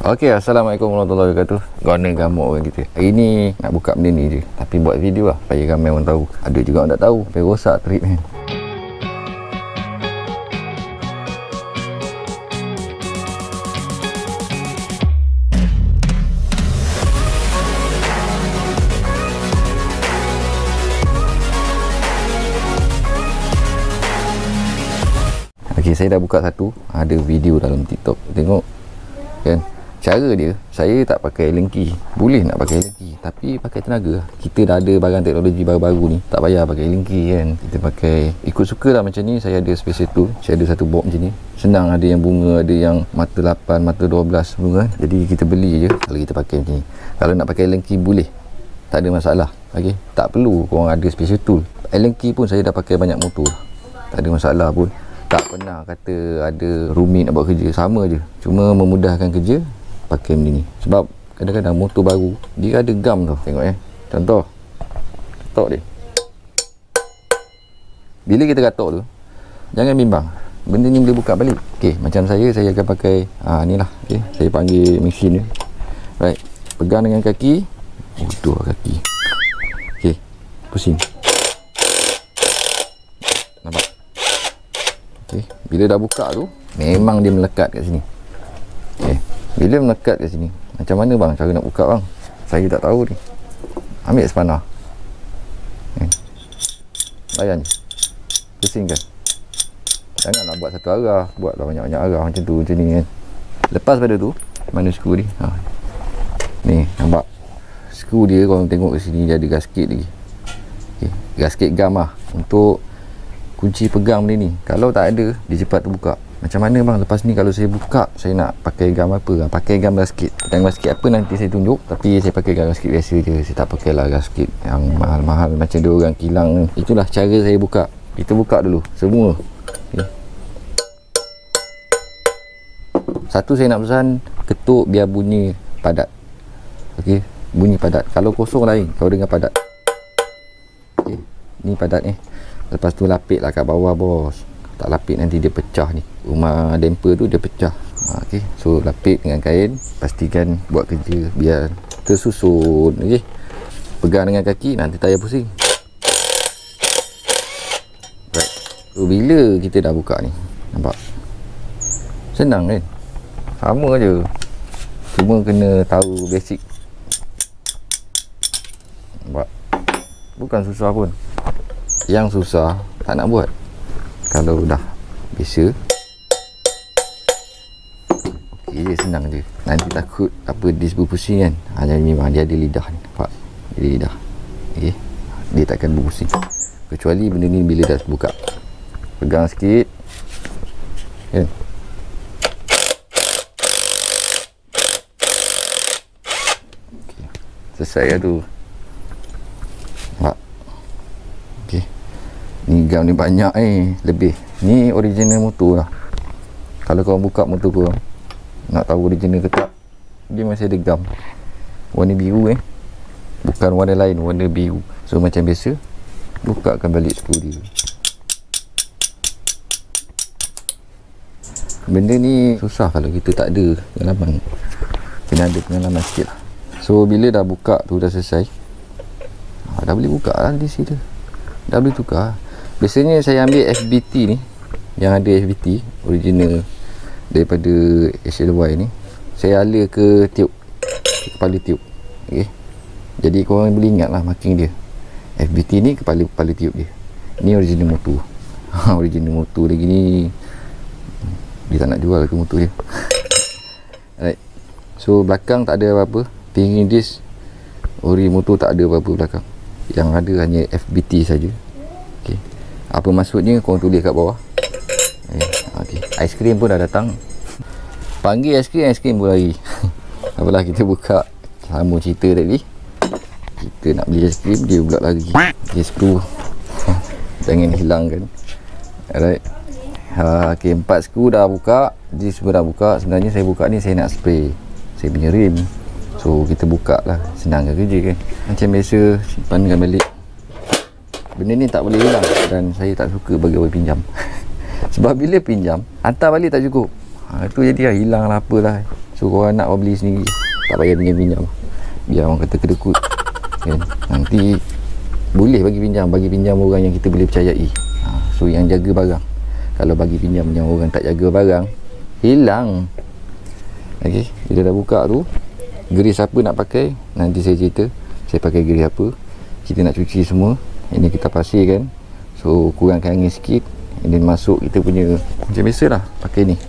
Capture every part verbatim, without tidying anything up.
Okey, Assalamualaikum warahmatullahi wabarakatuh. Guna gamuk orang kita. Hari ni nak buka benda ni je. Tapi buat video lah supaya ramai orang tahu. Ada juga orang tak tahu. Sampai rosak trip kan. Okey, saya dah buka satu. Ada video dalam TikTok. Tengok kan. Cara dia, saya tak pakai lengki. Boleh nak pakai lengki, tapi pakai tenaga. Kita dah ada barang teknologi baru-baru ni, tak payah pakai lengki kan. Kita pakai ikut suka lah. Macam ni saya ada special tool. Saya ada satu box macam ni. Senang, ada yang bunga, ada yang mata lapan, mata dua belas bunga kan. Jadi kita beli je kalau kita pakai macam ni. Kalau nak pakai lengki boleh, tak ada masalah. Okey, tak perlu korang ada special tool. Lengki pun saya dah pakai banyak motor, tak ada masalah pun. Tak pernah kata ada rumit nak buat kerja. Sama je, cuma memudahkan kerja pakai benda ni. Sebab kadang-kadang motor baru dia ada gam tau. Tengok eh, contoh katok dia, bila kita katok tu jangan bimbang, benda ni boleh buka balik. Okey, macam saya saya akan pakai ha, ni lah. Okey, saya panggil mesin ni. Right, pegang dengan kaki, oh dua kaki. Okey, pusing. Nampak? Okey, bila dah buka tu memang dia melekat kat sini. Okey, bila melekat kat sini, macam mana bang cara nak buka bang? Saya tak tahu ni. Ambil sepanah, eh, layan je, pusingkan. Janganlah buat satu arah, buatlah banyak-banyak arah macam tu, macam ni kan. Lepas pada tu, mana skru ni? Ha. Ni, nampak? Skru dia korang tengok kat sini dia ada gasket lagi. Okay, gasket gam lah untuk kunci pegang benda ni. Kalau tak ada, dia cepat terbuka. Macam mana bang lepas ni kalau saya buka, saya nak pakai gam apa? Pakai gam gasket. Dan gasket apa nanti saya tunjuk, tapi saya pakai gam gasket biasa je. Saya tak pakai lah gasket yang mahal-mahal macam dia orang kilang. Itulah cara saya buka. Kita buka dulu semua. Okay. Satu saya nak pesan, ketuk biar bunyi padat. Okey, bunyi padat. Kalau kosong lain, kalau dengar padat. Okey, ni padat ni. Lepas tu lapik lah kat bawah bos. Tak lapik nanti dia pecah ni. Rumah damper tu dia pecah. Ha, okey, so lapik dengan kain. Pastikan buat kerja biar tersusun. Okey, pegang dengan kaki, nanti tayar pusing. Right. So bila kita dah buka ni, nampak? Senang kan? Sama je. Cuma kena tahu basic. Nampak? Bukan susah pun. Yang susah tak nak buat. Kalau dah biasa, okey je, senang je. Nanti takut apa dis berpusing kan. Ha, jadi memang dia ada lidah ni, nampak? Dia ada lidah. Okey, dia takkan berpusing kecuali benda ni bila dah buka. Pegang sikit kan. Okey, selesai lah tu. Nampak? Okey, ni gam ni banyak ni, lebih. Ni original motor lah. Kalau korang buka motor korang, nak tahu original ke tak, dia masih ada gam warna biru eh, bukan warna lain, warna biru. So macam biasa, bukakan balik skru dia. Benda ni susah kalau kita tak ada pengalaman. Kena ada pengalaman sikit lah. So bila dah buka tu dah selesai, ha, dah boleh buka lah di sini. Dah boleh tukar. Biasanya saya ambil F B T ni, yang ada F B T original daripada H L Y ni, saya ala ke tiup, ke kepala tiup. Okey, jadi korang boleh ingat lah marking dia. F B T ni kepala-kepala tiup dia. Ni original motor. Ha, original motor lagi ni. Dia tak nak jual ke motor dia. Alright, so belakang tak ada apa-apa. Pinggir disc ori motor tak ada apa-apa belakang. Yang ada hanya F B T saja. Okey, apa maksudnya korang tulis kat bawah. Eh, okey, aiskrim pun dah datang. Panggil aiskrim, aiskrim pun lari. Apalah, kita buka sama cerita tadi. Kita nak beli aiskrim, dia pula lari. Okey, skru jangan hilangkan. Alright. Ha, okey, empat skru dah buka. Dia semua dah buka. Sebenarnya saya buka ni saya nak spray saya punya rim. So kita buka lah, senang kerja kan. Macam biasa, simpankan balik. Benda ni tak boleh hilang dan saya tak suka bagi orang pinjam. Sebab bila pinjam, hantar balik tak cukup. Ha, itu jadi lah, hilang lah apalah. So korang nak beli sendiri, tak payah pinjam-pinjam, biar orang kata kedekut kan. Nanti boleh bagi pinjam, bagi pinjam orang yang kita boleh percayai. Ha, so yang jaga barang. Kalau bagi pinjam yang orang tak jaga barang, hilang. Okey, bila dah buka tu, grease apa nak pakai nanti saya cerita. Saya pakai grease apa, kita nak cuci semua. Ini kita pasirkan, so kurangkan angin sikit. Ini masuk kita punya macam biasa lah, pakai ni.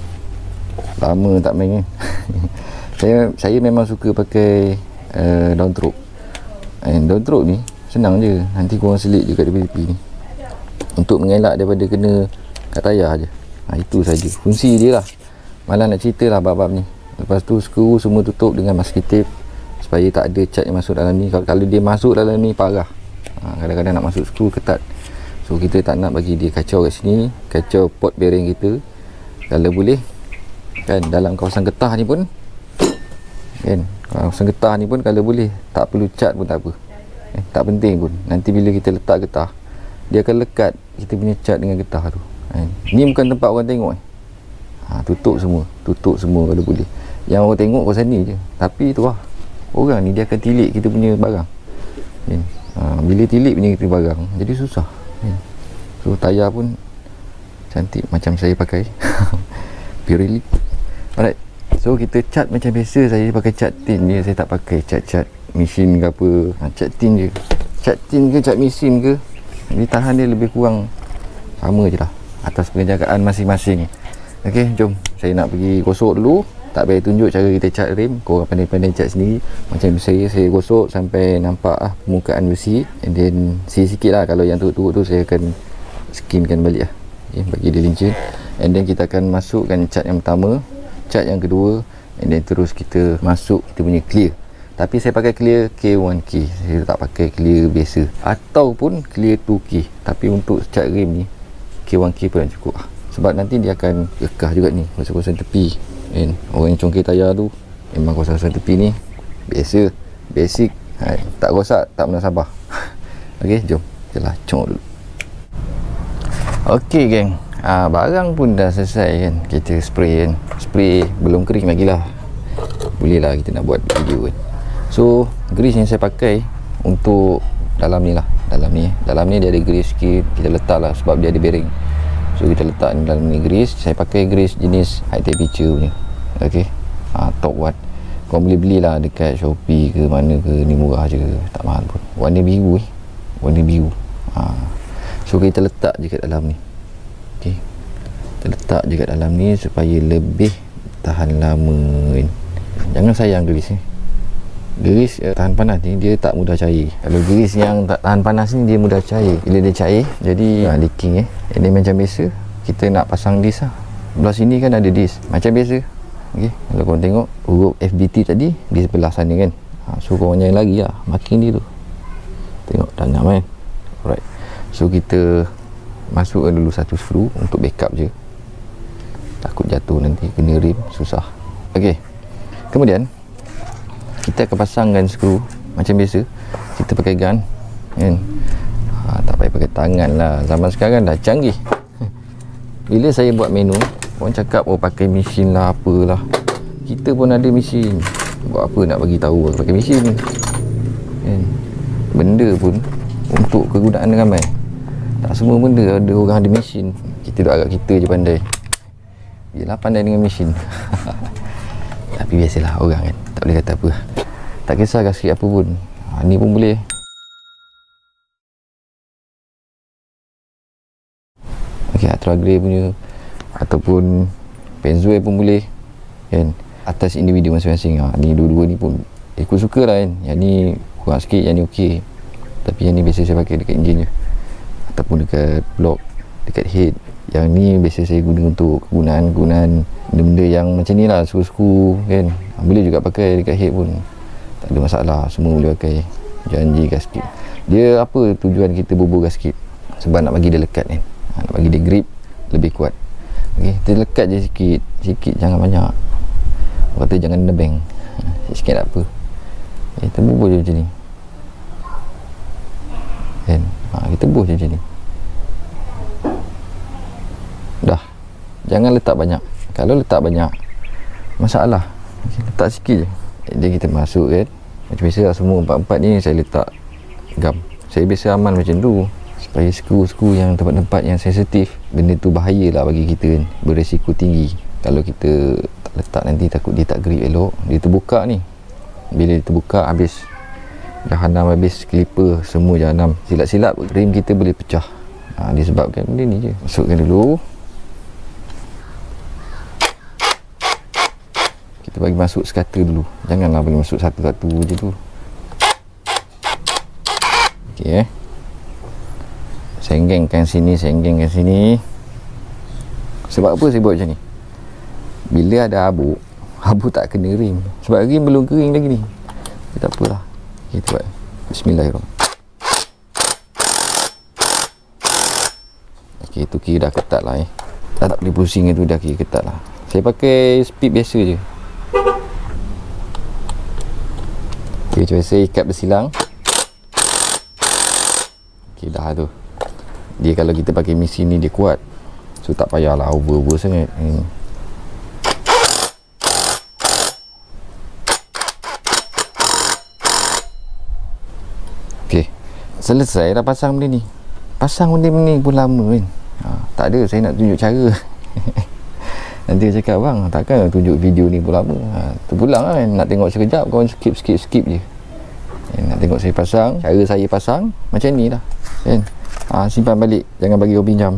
Lama tak main kan. saya saya memang suka pakai uh, daun teruk. And daun teruk ni senang je, nanti korang selit je kat tepi-tepi ni untuk mengelak daripada kena kat tayar je. Ha, itu saja fungsi dia lah. Malah nak cerita lah bab-bab ni. Lepas tu skru semua tutup dengan masking tape supaya tak ada cat yang masuk dalam ni. Kalau, kalau dia masuk dalam ni parah. Ha, kadang-kadang nak masuk skru ketat, so kita tak nak bagi dia kacau kat sini, kacau pot bearing kita. Kalau boleh kan, dalam kawasan getah ni pun kan, kawasan getah ni pun kalau boleh tak perlu cat pun tak apa. Eh, tak penting pun. Nanti bila kita letak getah, dia akan lekat kita punya cat dengan getah tu. Eh, ni bukan tempat orang tengok. Eh. Ha, tutup semua, tutup semua kalau boleh. Yang orang tengok kawasan ni je. Tapi tu lah, orang ni dia akan tilik kita punya barang. Eh, ha, bila tilik punya kita barang, jadi susah. Eh. So tayar pun cantik macam saya pakai. Pirelli. Alright. So kita cat macam biasa, saya pakai cat tin je. Saya tak pakai cat-cat mesin ke apa. Ha, cat tin je. Cat tin ke cat mesin ke, dia tahan dia lebih kurang sama je lah, atas penjagaan masing-masing. Ok, jom saya nak pergi gosok dulu. Tak payah tunjuk cara kita cat rem, korang pandai-pandai cat sendiri. Macam saya, saya gosok sampai nampak ah, permukaan besi. And then sikit-sikit lah, kalau yang turut-turut tu saya akan skinkan balik lah. Okay, bagi dia lincin. And then kita akan masukkan cat yang pertama, cat yang kedua, and then terus kita masuk kita punya clear. Tapi saya pakai clear K one K, saya tak pakai clear biasa ataupun clear two K. Tapi untuk cat rem ni K one K pun dah cukup lah. Sebab nanti dia akan gekah juga ni kawasan-kawasan tepi. And orang yang congkir tayar tu memang kawasan-kawasan tepi ni biasa, basic. Hai, tak rosak, tak pernah sabar. Ok, jom kita lah cong dulu. Ok geng, ah, barang pun dah selesai kan. Kita spray kan, spray belum kering lagi lah. Boleh lah kita nak buat video kan. So grease yang saya pakai untuk dalam ni lah, dalam ni dalam ni dia ada grease sikit, kita letak lah sebab dia ada bearing. So kita letak ni dalam ni grease. Saya pakai grease jenis high temperature punya. Ok, ha, top watt. Kau boleh belilah dekat Shopee ke mana ke, ni murah je, tak mahal pun. Warna biru eh, warna biru. ha. So kita letak je kat dalam ni. Ok, kita letak je kat dalam ni supaya lebih tahan lama kan. Jangan sayang grease ni. Grease eh, tahan panas ni dia tak mudah cair. Kalau grease yang tak tahan panas ni dia mudah cair. Bila dia cair jadi ha, leaking eh. Ini macam biasa kita nak pasang disk lah. Belah sini kan ada disk macam biasa. Okay, kalau korang tengok huruf F B T tadi di sebelah sana kan. ha, So korang jangan lagi lah marking dia tu. Tengok tanam kan. Alright, so kita masukkan dulu satu skru untuk backup je. Takut jatuh nanti kena rim, susah. Ok, kemudian kita akan pasangkan skru macam biasa. Kita pakai gun kan. Ha, tak payah pakai tangan lah, zaman sekarang dah canggih. Bila saya buat menu, orang cakap oh pakai mesin lah apalah. Kita pun ada mesin, buat apa nak bagi tahu pakai mesin kan. Benda pun untuk kegunaan ramai. Tak semua benda ada orang ada mesin. Kita duk agak kita je pandai, yelah pandai dengan mesin. Tapi biasalah orang kan, tak boleh kata apa. Tak kisah gasket apa pun, ha, ni pun boleh. Ok, Ultra Grey punya ataupun Pennzoil pun boleh kan, atas individu masing-masing. Ha, ni dua-dua ni pun aku suka lah kan. Yang ni kurang sikit, yang ni ok. Tapi yang ni biasa saya pakai dekat enjin je, ataupun dekat block, dekat head. Yang ni biasa saya guna untuk kegunaan-kegunaan benda-benda yang macam ni lah, skru-skru kan. Boleh juga pakai dekat head pun, tak ada masalah, semua boleh pakai. Janji gasket, dia apa tujuan kita bubur gasket? Sebab nak bagi dia lekat kan, nak bagi dia grip lebih kuat. Okay, kita lekat je sikit, sikit jangan banyak. Orang kata jangan nebeng, sikit tak apa. Okay, kita bubur je macam ni kan. Ha, kita bubur je macam ni. Dah, jangan letak banyak. Kalau letak banyak masalah. letak sikit je. Dia kita masuk kan. Macam biasa lah, semua empat-empat ni saya letak gam. Saya biasa aman macam tu, supaya skru-skru yang tempat-tempat yang sensitif, benda tu bahaya lah bagi kita kan, beresiko tinggi. Kalau kita tak letak nanti takut dia tak grip elok. Dia terbuka ni, bila dia terbuka habis jahanam, habis clipper semua jahanam. Silap-silap rim kita boleh pecah. Ha, disebabkan benda ni je. Masukkan dulu. Kita bagi masuk sekata dulu, janganlah bagi masuk satu-satu je tu. Okey eh. Senggengkan sini, senggengkan sini. Sebab apa saya buat macam ni? Bila ada abu, abu tak kena rim. Sebab rim belum kering lagi ni. Okay, tak apalah. Kita buat. Bismillahirrahmanirrahim. Okey, tu kira dah ketat lah eh. Dah tak boleh pusing tu, dah kira ketat lah. Saya pakai speed biasa je. Okey, macam biasa ikat bersilang. Okey, dah tu. Dia kalau kita pakai mesin ni dia kuat. So tak payahlah over-over sangat. Hmm. Okey. Selesai dah pasang benda ni. Pasang benda ni pun lama kan. Ha, tak ada, saya nak tunjuk cara. Nanti dia cakap, bang takkan tunjuk video ni pun lama. Ha, terpulang kan, nak tengok sekejap kawan skip skip skip je. Eh, nak tengok saya pasang, cara saya pasang macam ni lah kan. Ha, simpan balik, jangan bagi orang pinjam.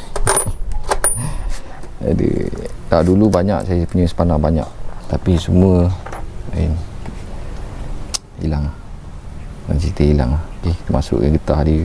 Ada tak, dulu banyak saya punya spanner banyak, tapi semua kan hilang lah. Orang cerita hilang lah. Okay, kita masukkan getah dia.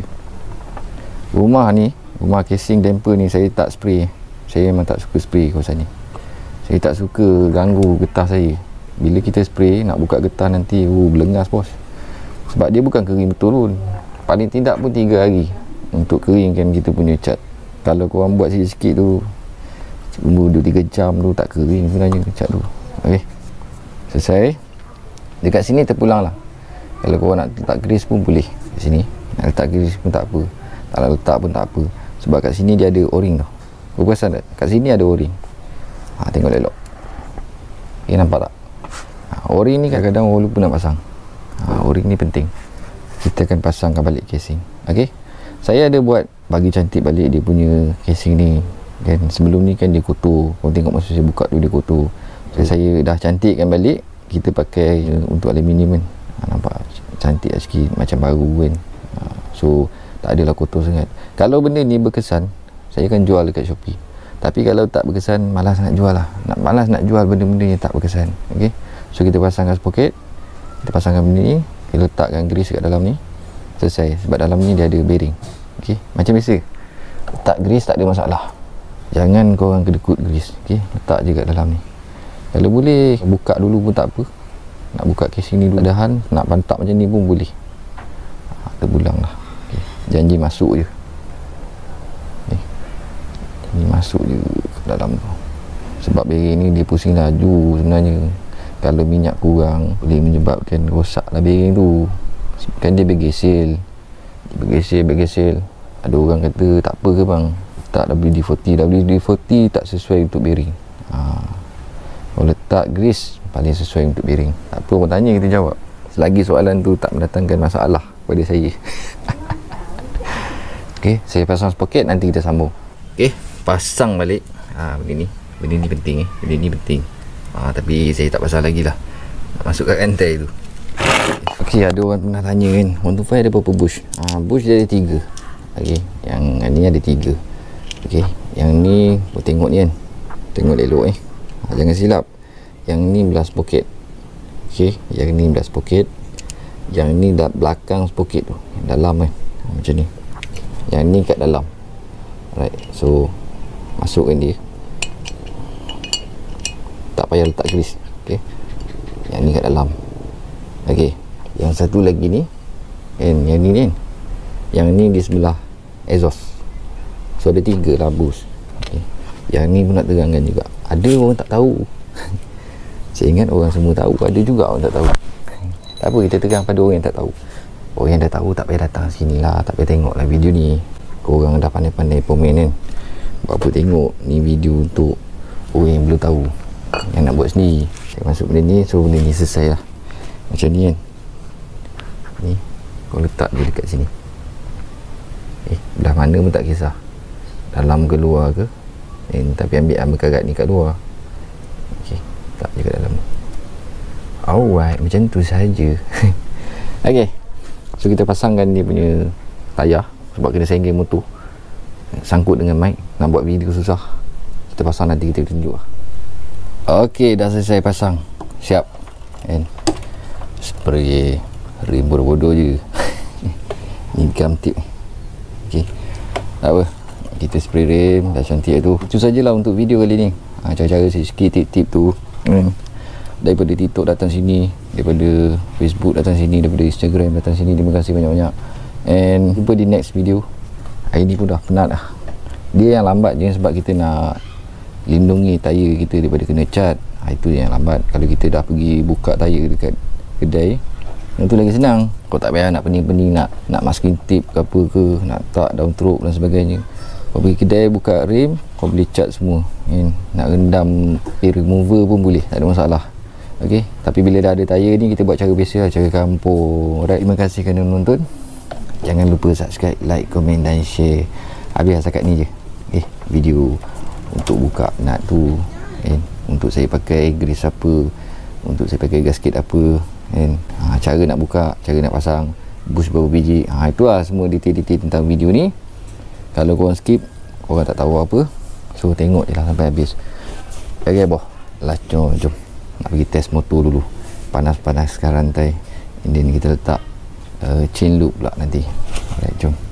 Rumah ni, rumah casing damper ni saya tak spray. Saya memang tak suka spray kawasan ni. Saya tak suka ganggu getah saya. Bila kita spray, nak buka getah nanti uh, belengas bos. Sebab dia bukan kering betul pun. Paling tidak pun tiga hari untuk keringkan kita punya cat. Kalau korang buat sikit-sikit tu, tunggu dua tiga jam tu, tak kering sebenarnya cat tu. Okey, selesai. Dekat sini terpulang lah. Kalau korang nak letak grease pun boleh. Kat sini nak letak grease pun tak apa. Tak nak letak pun tak apa. Sebab kat sini dia ada o-ring tau. Kau perasan tak? Kat sini ada o-ring. Ha, tengok elok. Okay, nampak tak? Ha, o-ring ni kadang-kadang orang lupa nak pasang. Ha, o-ring ni penting. Kita akan pasangkan balik casing. Okey. Saya ada buat bagi cantik balik dia punya casing ni. Dan sebelum ni kan dia kotor. Kau tengok masa saya buka tu dia kotor. So, saya dah cantikkan balik. Kita pakai untuk aluminium kan. Ha, nampak cantik lah sikit, macam baru kan. Ha, so tak adalah kotor sangat. Kalau benda ni berkesan, saya akan jual dekat Shopee. Tapi kalau tak berkesan, malas nak jual lah. Nak malas nak jual benda-benda yang tak berkesan. Okey. So kita pasangkan sprocket. Kita pasangkan benda ni, kita letakkan grease kat dalam ni. Selesai. Sebab dalam ni dia ada bearing. Okey. Macam biasa. Letak grease tak ada masalah. Jangan korang kedekut grease. Okey. Letak je kat dalam ni. Kalau boleh buka dulu pun tak apa. Nak buka casing ni dulu dahan, nak pantak macam ni pun boleh. Ha, terpulang lah. Janji masuk je. Okay. Ni masuk je ke dalam tu. Sebab bearing ni dia pusing laju sebenarnya. Kalau minyak kurang boleh menyebabkan rosak lah bearing tu. Kan dia bergesel. Dia bergesel, bergesel. Ada orang kata tak apa ke bang, tak W D empat puluh. W D empat puluh tak sesuai untuk bearing. Ha. Kalau letak grease paling sesuai untuk bearing. Tak apa, orang tanya kita jawab. Selagi soalan tu tak mendatangkan masalah kepada saya. Okey, saya pasang sprocket, nanti kita sambung. Okey, pasang balik. Ha, benda ni, benda ni penting eh. Benda ni penting. Ha, tapi saya tak pasang lagi lah. Nak masuk kat rantai tu. Okey, ada orang pernah tanya kan, one two five ada berapa bush? Ha, bush dia ada tiga. Okey, yang ni ada tiga. Okey, yang ni, kau tengok ni kan. Tengok elok eh. Ha, jangan silap. Yang ni belah sprocket. Okey, yang ni belah sprocket. Yang ni dah belakang sprocket tu, dalam kan. Ha, macam ni. Yang ni kat dalam. Alright, so masukkan dia. Tak payah letak grease. Okay, yang ni kat dalam. Okay, yang satu lagi ni kan, yang ni kan, yang ni di sebelah exhaust. So ada tiga lah bus. Okay, yang ni pun nak terangkan juga. Ada orang tak tahu. Saya ingat orang semua tahu. Ada juga orang tak tahu. Tak apa, kita terang pada orang yang tak tahu. Orang yang dah tahu tak payah datang sini lah, tak payah tengok lah video ni. Korang dah pandai-pandai komen kan. Buat apa tengok ni video untuk orang yang belum tahu, yang nak buat sendiri. saya masuk benda ni, so benda ni selesai lah. Macam ni kan, ni kau letak dia dekat sini, eh belah mana pun tak kisah, dalam ke luar ke, eh, tapi ambil ambil karat ni kat luar. ok, tak je kat dalam. Alright, macam tu saja. ok, so kita pasangkan dia punya tayar, sebab kena senggel motor, sangkut dengan mic, nak buat video susah. Kita pasang nanti kita tunjuk lah. ok, dah selesai pasang, siap kan. Spray rim bodoh-bodoh je. Ni gam tip. ok, tak apa, kita spray rim dah cantik tu. Itu sajalah untuk video kali ni. ha, cara-cara sikit tip-tip tu hmm. Daripada TikTok datang sini, daripada Facebook datang sini, daripada Instagram datang sini. Terima kasih banyak-banyak, and jumpa di next video. Hari ni pun dah penat lah. Dia yang lambat je sebab kita nak lindungi tayar kita daripada kena cat. ha, Itu yang lambat. Kalau kita dah pergi buka tayar dekat kedai, yang tu lagi senang. Kau tak payah nak pening-pening nak nak masking tip ke apa ke, nak tak down throat dan sebagainya. Kau pergi kedai buka rim, kau boleh cat semua kan? Nak rendam air remover pun boleh, tak ada masalah. ok, tapi bila dah ada tayar ni, kita buat cara biasa lah, cara kampung. Alright, terima kasih kerana menonton. Jangan lupa subscribe, like, komen dan share. Habis setakat ni je eh, video untuk buka nut tu eh, untuk saya pakai grease apa, untuk saya pakai gasket apa eh. ha, cara nak buka, cara nak pasang bush berapa biji, ha, itu lah semua detail-detail tentang video ni. Kalau korang skip, korang tak tahu apa, so tengok je lah sampai habis. ok boh, lacon, jom nak pergi test motor dulu. Panas-panas sekarang rantai, and then kita letak uh, chain loop pula nanti. Alright, jom.